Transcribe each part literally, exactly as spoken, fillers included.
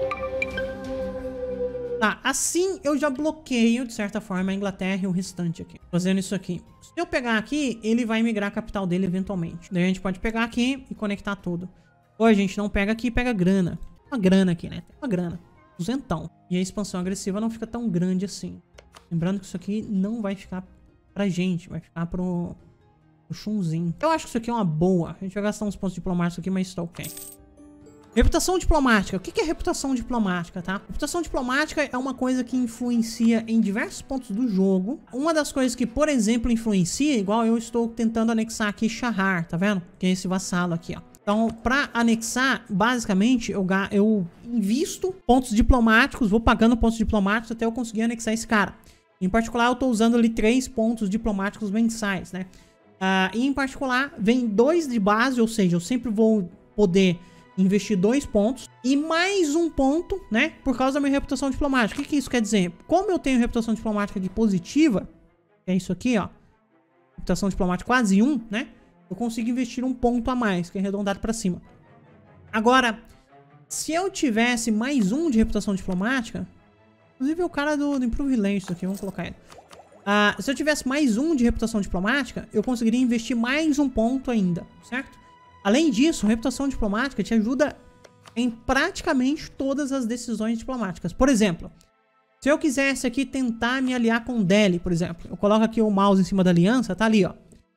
Tá, assim eu já bloqueio, de certa forma, a Inglaterra e o restante aqui. Fazendo isso aqui. Se eu pegar aqui, ele vai migrar a capital dele eventualmente. Daí a gente pode pegar aqui e conectar tudo. Ou a gente não pega aqui e pega grana. Uma grana aqui, né? Tem uma grana. Duzentão. E a expansão agressiva não fica tão grande assim. Lembrando que isso aqui não vai ficar pra gente. Vai ficar pro, pro Chunzinho. Eu acho que isso aqui é uma boa. A gente vai gastar uns pontos diplomáticos aqui, mas tá ok. Reputação diplomática. O que é reputação diplomática, tá? Reputação diplomática é uma coisa que influencia em diversos pontos do jogo. Uma das coisas que, por exemplo, influencia, igual eu estou tentando anexar aqui Shahar, tá vendo? Que é esse vassalo aqui, ó. Então, pra anexar, basicamente, eu, eu invisto pontos diplomáticos, vou pagando pontos diplomáticos até eu conseguir anexar esse cara. Em particular, eu tô usando ali três pontos diplomáticos mensais, né? Uh, e em particular, vem dois de base, ou seja, eu sempre vou poder investir dois pontos e mais um ponto, né? Por causa da minha reputação diplomática. O que, que isso quer dizer? Como eu tenho reputação diplomática aqui positiva, que é isso aqui, ó. Reputação diplomática quase um, né? Eu consigo investir um ponto a mais, que é arredondado pra cima. Agora, se eu tivesse mais um de reputação diplomática, inclusive o cara do, do Improve Relations aqui, vamos colocar ele. Uh, se eu tivesse mais um de reputação diplomática, eu conseguiria investir mais um ponto ainda, certo? Além disso, a reputação diplomática te ajuda em praticamente todas as decisões diplomáticas. Por exemplo, se eu quisesse aqui tentar me aliar com Delhi, por exemplo, eu coloco aqui o mouse em cima da aliança, tá ali, ó.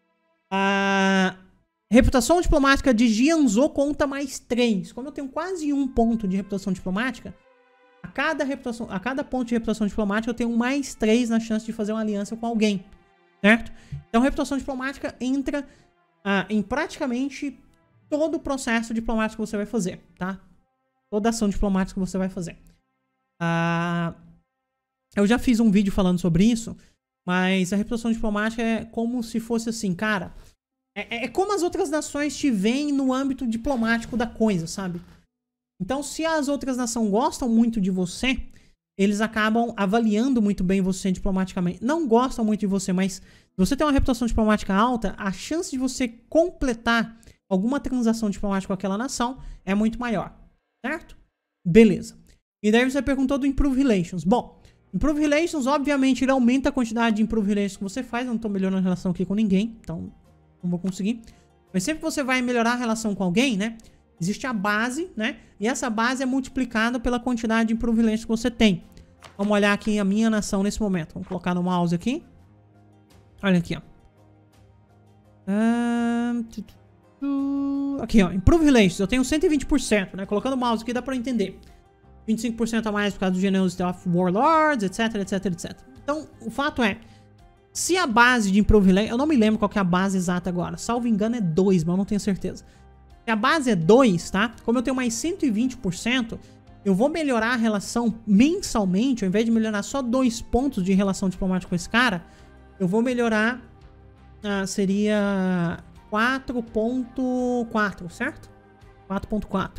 A reputação diplomática de Jianzhou conta mais três. Como eu tenho quase um ponto de reputação diplomática, a cada, reputação, a cada ponto de reputação diplomática eu tenho mais três na chance de fazer uma aliança com alguém, certo? Então, reputação diplomática entra ah, em praticamente todo o processo diplomático que você vai fazer, tá? Toda ação diplomática que você vai fazer. Ah, eu já fiz um vídeo falando sobre isso, mas a reputação diplomática é como se fosse assim, cara... É, é como as outras nações te veem no âmbito diplomático da coisa, sabe? Então, se as outras nações gostam muito de você, eles acabam avaliando muito bem você diplomaticamente. Não gostam muito de você, mas se você tem uma reputação diplomática alta, a chance de você completar alguma transação diplomática com aquela nação é muito maior, certo? Beleza. E daí você perguntou do Improve Relations. Bom, Improve Relations, obviamente, ele aumenta a quantidade de Improve Relations que você faz. Eu não tô melhorando a relação aqui com ninguém, então não vou conseguir. Mas sempre que você vai melhorar a relação com alguém, né? Existe a base, né? E essa base é multiplicada pela quantidade de Improve Relations que você tem. Vamos olhar aqui a minha nação nesse momento. Vamos colocar no mouse aqui. Olha aqui, ó. Aqui, ó. Improve Relations. Eu tenho cento e vinte por cento, né? Colocando o mouse aqui dá pra entender. vinte e cinco por cento a mais por causa do Generosity of Warlords, etc, etc, etcétera. Então, o fato é, se a base de Improve Relations... Eu não me lembro qual que é a base exata agora. Salvo engano é dois, mas eu não tenho certeza. Se a base é dois, tá? Como eu tenho mais cento e vinte por cento, eu vou melhorar a relação mensalmente. Ao invés de melhorar só dois pontos de relação diplomática com esse cara, eu vou melhorar... Ah, seria quatro ponto quatro, certo? quatro ponto quatro.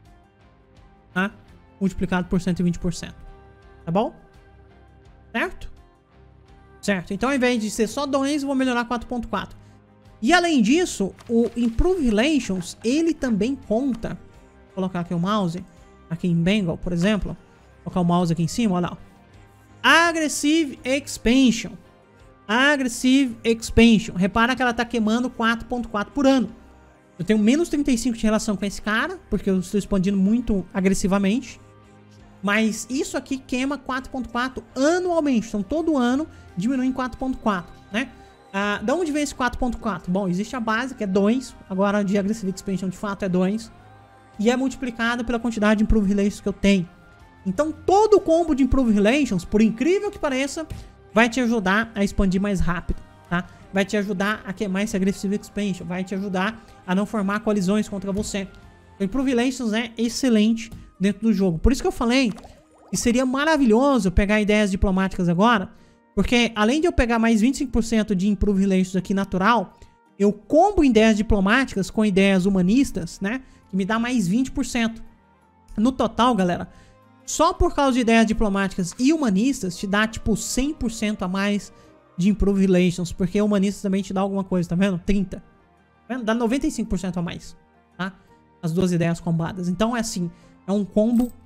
Tá? Multiplicado por cento e vinte por cento. Tá bom? Certo? Certo. Então, ao invés de ser só dois, eu vou melhorar quatro ponto quatro. E, além disso, o Improve Relations, ele também conta... Vou colocar aqui o mouse. Aqui em Bengal, por exemplo. Vou colocar o mouse aqui em cima, olha lá. Aggressive Expansion. Aggressive Expansion. Repara que ela tá queimando quatro ponto quatro por ano. Eu tenho menos trinta e cinco de relação com esse cara, porque eu estou expandindo muito agressivamente. Mas isso aqui queima quatro ponto quatro anualmente. Então, todo ano diminui em quatro ponto quatro, né? Ah, da onde vem esse quatro ponto quatro? Bom, existe a base, que é dois. Agora, de Aggressive Expansion, de fato, é dois. E é multiplicado pela quantidade de Improve Relations que eu tenho. Então, todo o combo de Improve Relations, por incrível que pareça, vai te ajudar a expandir mais rápido, tá? Vai te ajudar a queimar esse Aggressive Expansion. Vai te ajudar a não formar coalizões contra você. O Improve Relations é excelente dentro do jogo. Por isso que eu falei que seria maravilhoso pegar ideias diplomáticas agora, porque além de eu pegar mais vinte e cinco por cento de Improve Relations aqui natural, eu combo ideias diplomáticas com ideias humanistas, né? Que me dá mais vinte por cento. No total, galera, só por causa de ideias diplomáticas e humanistas, te dá tipo cem por cento a mais de Improve Relations, porque humanistas também te dá alguma coisa, tá vendo? trinta. Tá vendo? Dá noventa e cinco por cento a mais, tá? As duas ideias combadas. Então é assim, é um combo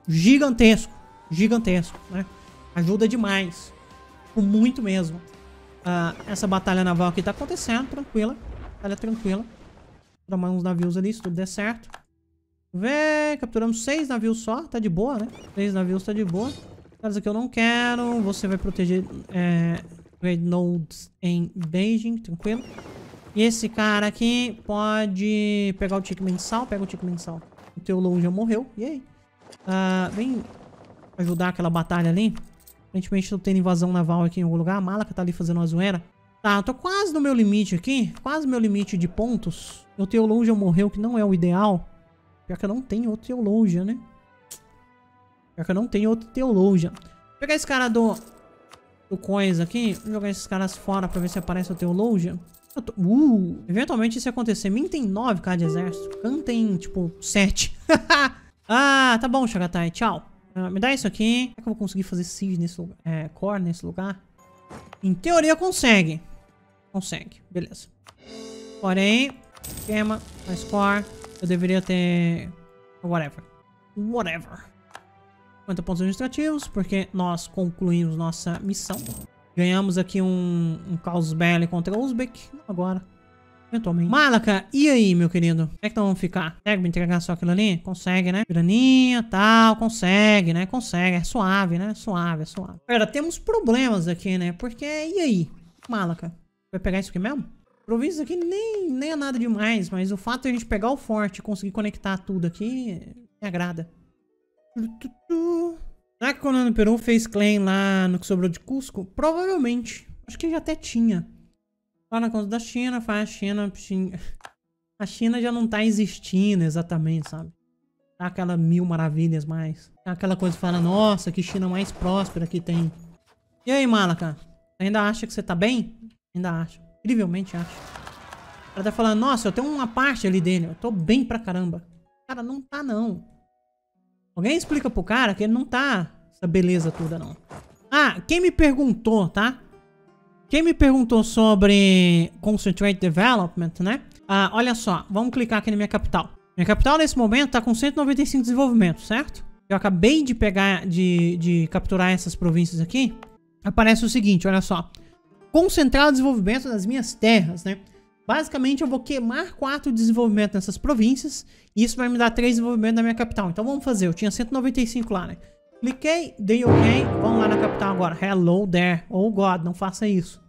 gigantesco. Gigantesco, né? Ajuda demais. Por muito mesmo. Uh, essa batalha naval aqui tá acontecendo, tranquila. Batalha tranquila. Capturamos uns navios ali, se tudo der certo. Vê, capturamos seis navios só, tá de boa, né? Seis navios tá de boa. Caras aqui eu não quero. Você vai proteger é, Great Nodes em Beijing, tranquilo. E esse cara aqui pode pegar o tique mensal. Pega o tique mensal. O Teologian já morreu. E aí? Uh, vem ajudar aquela batalha ali. Aparentemente tô tendo invasão naval aqui em algum lugar. A Malaka tá ali fazendo uma zoeira. Tá, eu tô quase no meu limite aqui. Quase no meu limite de pontos. O Teologian morreu, que não é o ideal. Pior que eu não tenho outro Teologian, né? Pior que eu não tenho outro Teologian. Vou pegar esse cara do... Do coisa aqui. Vou jogar esses caras fora pra ver se aparece o Teologian. Eu tô... Uh! Eventualmente se acontecer. Min tem nove k de exército. Khan tem, tipo, sete. Ah, tá bom, Chagatai. Tchau. Uh, me dá isso aqui. Será que eu vou conseguir fazer siege nesse lugar? É, core nesse lugar? Em teoria consegue. Consegue. Beleza. Porém, esquema, mais core. Eu deveria ter... Whatever. Whatever. cinquenta pontos administrativos, porque nós concluímos nossa missão. Ganhamos aqui um, um caos belli contra o Uzbek. Agora. Eventualmente. Malaka, e aí, meu querido? Como é que nós vamos ficar? Consegue me entregar só aquilo ali? Consegue, né? Graninha, tal, consegue, né? Consegue. É suave, né? Suave, é suave. Pera, temos problemas aqui, né? Porque, e aí? Malaka, vai pegar isso aqui mesmo? Províncias aqui nem, nem é nada demais, mas o fato de a gente pegar o forte e conseguir conectar tudo aqui me agrada. Será que o Conan do Peru fez claim lá no que sobrou de Cusco? Provavelmente. Acho que já até tinha. Lá na conta da China, faz a China... A China já não tá existindo exatamente, sabe? Tá aquela mil maravilhas mais. Tá aquela coisa que fala, nossa, que China mais próspera que tem. E aí, Malaka? Ainda acha que você tá bem? Ainda acha. Incrivelmente acha. O cara tá falando, nossa, eu tenho uma parte ali dele. Eu tô bem pra caramba. Cara, não tá não. Alguém explica pro cara que ele não tá essa beleza toda, não. Ah, quem me perguntou, tá? Quem me perguntou sobre Concentrate Development, né? Ah, olha só, vamos clicar aqui na minha capital. Minha capital nesse momento tá com cento e noventa e cinco desenvolvimentos, certo? Eu acabei de pegar, de, de capturar essas províncias aqui. Aparece o seguinte, olha só. Concentrar o desenvolvimento das minhas terras, né? Basicamente eu vou queimar quatro desenvolvimentos nessas províncias. E isso vai me dar três desenvolvimentos na minha capital. Então vamos fazer, eu tinha cento e noventa e cinco lá, né? Cliquei, dei ok, vamos lá na capital agora. Hello there. Oh God, não faça isso.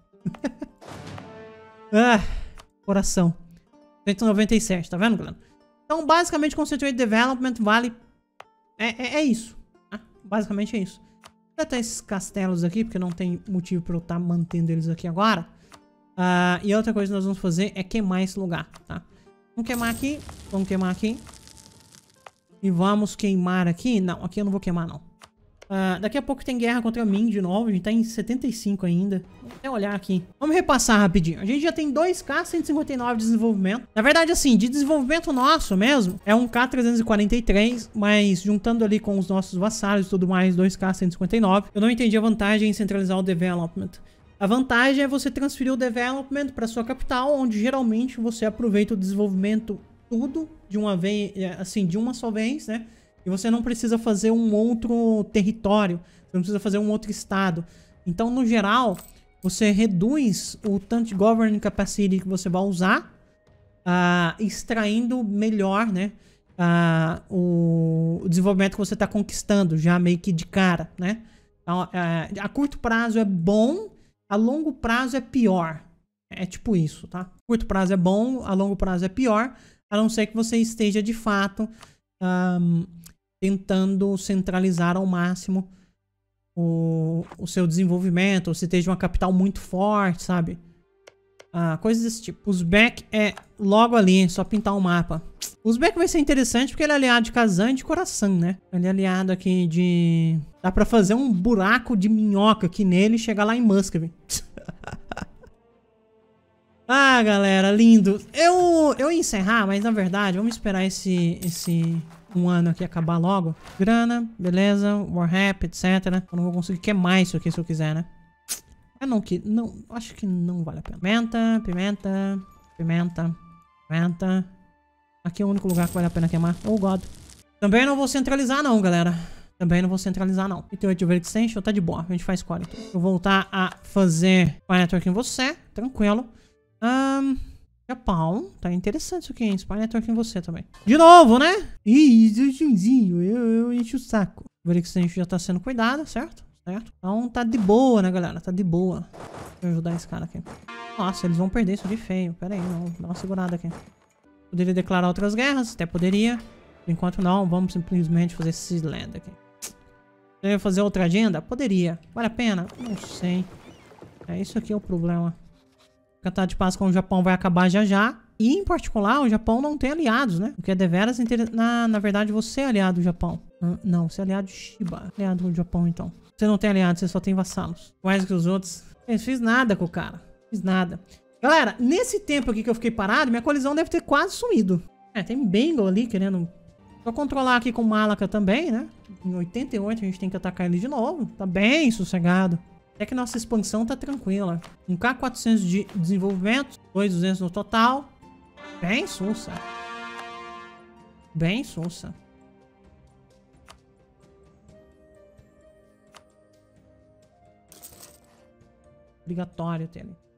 Ah, coração. cento e noventa e sete, tá vendo, galera? Então, basicamente, Concentrate Development vale... É, é, é isso. Tá? Basicamente é isso. Vou até esses castelos aqui, porque não tem motivo pra eu estar mantendo eles aqui agora. Uh, e outra coisa que nós vamos fazer é queimar esse lugar, tá? Vamos queimar aqui, vamos queimar aqui. E vamos queimar aqui. Não, aqui eu não vou queimar, não. Uh, daqui a pouco tem guerra contra mim de novo. A gente tá em setenta e cinco ainda. Vou até olhar aqui. Vamos repassar rapidinho. A gente já tem dois K cento e cinquenta e nove de desenvolvimento. Na verdade, assim, de desenvolvimento nosso mesmo, é um K trezentos e quarenta e três. Mas juntando ali com os nossos vassalos e tudo mais, dois K cento e cinquenta e nove. Eu não entendi a vantagem em centralizar o development. A vantagem é você transferir o development para sua capital, onde geralmente você aproveita o desenvolvimento tudo de uma vez, assim, de uma só vez, né? E você não precisa fazer um outro território, você não precisa fazer um outro estado. Então, no geral, você reduz o tanto de governing capacity que você vai usar, uh, extraindo melhor, né, uh, o, o desenvolvimento que você está conquistando, já meio que de cara, né? Então, uh, a curto prazo é bom, a longo prazo é pior. É tipo isso, tá? A curto prazo é bom, a longo prazo é pior, a não ser que você esteja de fato... Um, tentando centralizar ao máximo o, o seu desenvolvimento, ou se esteja uma capital muito forte, sabe? Ah, coisas desse tipo. Uzbek é logo ali, só pintar o um mapa. Uzbek vai ser interessante porque ele é aliado de Kazan e de Coração, né? Ele é aliado aqui de... Dá pra fazer um buraco de minhoca aqui nele e chegar lá em Muscovy. Ah, galera, lindo. Eu, eu ia encerrar, mas na verdade, vamos esperar esse... esse... um ano aqui acabar logo. Grana, beleza, Warrap, etcétera. Eu não vou conseguir queimar isso aqui se eu quiser, né? Ah, não, que não, acho que não vale a pena. Pimenta, pimenta, pimenta, pimenta. Aqui é o único lugar que vale a pena queimar. Oh, God. Também não vou centralizar não, galera. Também não vou centralizar, não. trinta e oito de Over Extension, tá de boa. A gente faz quality. Vou voltar a fazer Spy Network em você. Tranquilo. Um, Japão. Tá interessante isso aqui, hein? Spy Network em você também. De novo, né? Ih, eu, eu, eu encho o saco. Over Extension já tá sendo cuidado, certo? Certo? Então tá de boa, né, galera? Tá de boa. Deixa eu ajudar esse cara aqui. Nossa, eles vão perder isso de feio. Pera aí, não. Dá uma segurada aqui. Poderia declarar outras guerras, até poderia. Por enquanto não, vamos simplesmente fazer Sealand aqui. Poderia fazer outra agenda? Poderia. Vale a pena? Não sei. É, isso aqui é o problema. O Tratado de Paz com o Japão vai acabar já já. E, em particular, o Japão não tem aliados, né? O que é deveras interessante. Na, na verdade, você é aliado do Japão. Ah, não, você é aliado de Shiba. Aliado do Japão, então. Você não tem aliados, você só tem vassalos. Mais que os outros. Eu não fiz nada com o cara. Fiz nada. Galera, nesse tempo aqui que eu fiquei parado, minha colisão deve ter quase sumido. É, tem Bengal ali querendo... Só controlar aqui com Malacca também, né? Em oitenta e oito a gente tem que atacar ele de novo. Tá bem sossegado. Até que nossa expansão tá tranquila. Um K quatrocentos de desenvolvimento. dois mil e duzentos no total. Bem sussa. Bem sussa. Obrigatório ter ele.